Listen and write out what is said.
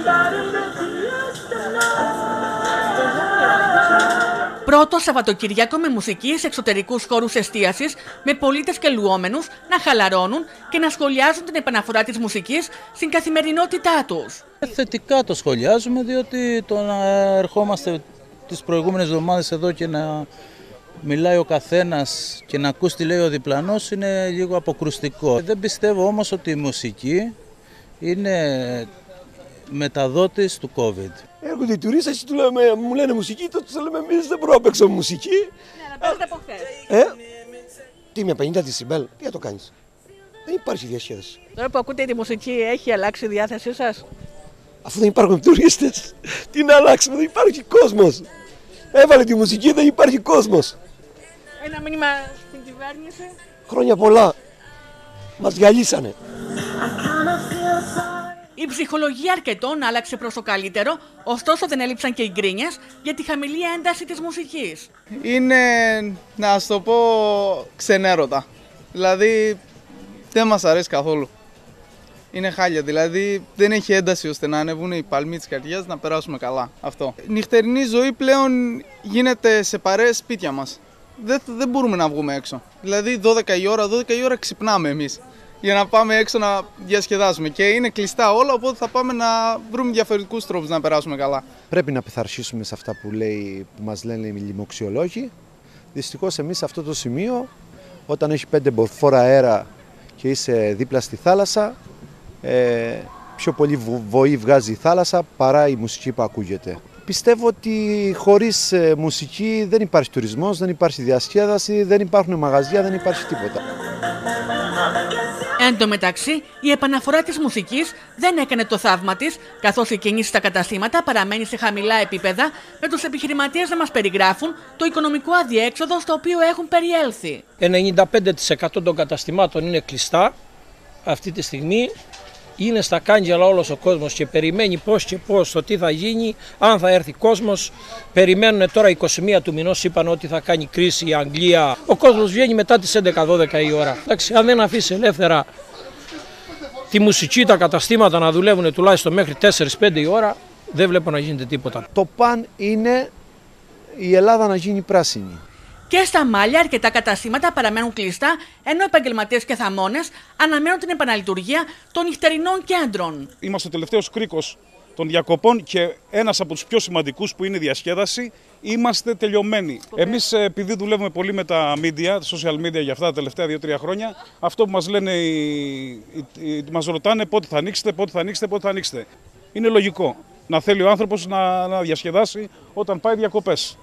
Πρώτο Σαββατοκύριακο με μουσική σε εξωτερικούς χώρους εστίασης, με πολίτες και λουόμενους να χαλαρώνουν και να σχολιάζουν την επαναφορά της μουσικής στην καθημερινότητά τους. Θετικά το σχολιάζουμε, διότι το να ερχόμαστε τις προηγούμενες εβδομάδες εδώ και να μιλάει ο καθένας και να ακούς τι λέει ο διπλανός είναι λίγο αποκρουστικό. Δεν πιστεύω όμως ότι η μουσική είναι μεταδότης του COVID. Έρχονται οι τουρίστες, μου λένε μουσική, τότε τους λέμε εμείς δεν μπορούμε να παίξουμε μουσική. Ναι, να παίζετε από χθες. Τι με 50 δεσιμπέλ, τι θα το κάνεις. Δεν υπάρχει διασκέδαση. Τώρα που ακούτε τη μουσική, έχει αλλάξει η διάθεσή σας? Αφού δεν υπάρχουν τουρίστες, τι να αλλάξουμε, δεν υπάρχει κόσμος. Έβαλε τη μουσική, δεν υπάρχει κόσμος. Ένα μήνυμα στην κυβέρνηση. Χρόνια πολλά. Μας γυαλίσανε. Η ψυχολογία αρκετών άλλαξε προς το καλύτερο, ωστόσο δεν έλειψαν και οι γκρίνιες για τη χαμηλή ένταση της μουσικής. Είναι, να σου το πω, ξενέρωτα. Δηλαδή δεν μας αρέσει καθόλου. Είναι χάλια, δηλαδή δεν έχει ένταση ώστε να ανέβουν οι παλμοί της καρδιάς να περάσουμε καλά. Αυτό. Η νυχτερινή ζωή πλέον γίνεται σε παρέες σπίτια μας. Δεν μπορούμε να βγούμε έξω. Δηλαδή 12 η ώρα ξυπνάμε εμείς για να πάμε έξω να διασκεδάσουμε. Και είναι κλειστά όλα, οπότε θα πάμε να βρούμε διαφορετικούς τρόπους να περάσουμε καλά. Πρέπει να πειθαρχήσουμε σε αυτά που μας λένε οι λοιμοξιολόγοι. Δυστυχώς εμείς σε αυτό το σημείο, όταν έχει 5 μποφόρ αέρα και είσαι δίπλα στη θάλασσα, πιο πολύ βοή βγάζει η θάλασσα παρά η μουσική που ακούγεται. Πιστεύω ότι χωρίς μουσική δεν υπάρχει τουρισμός, δεν υπάρχει διασκέδαση, δεν υπάρχουν μαγαζιά, δεν υπάρχει τίποτα. Εν τω μεταξύ, η επαναφορά της μουσικής δεν έκανε το θαύμα της, καθώς η κίνηση στα καταστήματα παραμένει σε χαμηλά επίπεδα, με τους επιχειρηματίες να μας περιγράφουν το οικονομικό αδιέξοδο στο οποίο έχουν περιέλθει. 95% των καταστημάτων είναι κλειστά αυτή τη στιγμή. Είναι στα κάγκελα όλος ο κόσμος και περιμένει πώς και πώς το τι θα γίνει, αν θα έρθει κόσμος. Περιμένουν τώρα 21 του μηνός, είπαν ότι θα κάνει κρίση η Αγγλία. Ο κόσμος βγαίνει μετά τις 11-12 η ώρα. Εντάξει, αν δεν αφήσει ελεύθερα τη μουσική, τα καταστήματα να δουλεύουν τουλάχιστον μέχρι 4-5 η ώρα, δεν βλέπω να γίνεται τίποτα. Το παν είναι η Ελλάδα να γίνει πράσινη. Και στα Μάλια αρκετά καταστήματα παραμένουν κλειστά, ενώ επαγγελματίες και θαμώνες αναμένουν την επαναλειτουργία των νυχτερινών κέντρων. Είμαστε ο τελευταίος κρίκος των διακοπών και ένας από τους πιο σημαντικούς που είναι η διασκέδαση, είμαστε τελειωμένοι. Εμείς επειδή δουλεύουμε πολύ με τα media, τα social media για αυτά τα τελευταία 2-3 χρόνια, αυτό που μας λένε, μας ρωτάνε πότε θα ανοίξετε. Είναι λογικό να θέλει ο άνθρωπος να διασκεδάσει όταν πάει διακοπές.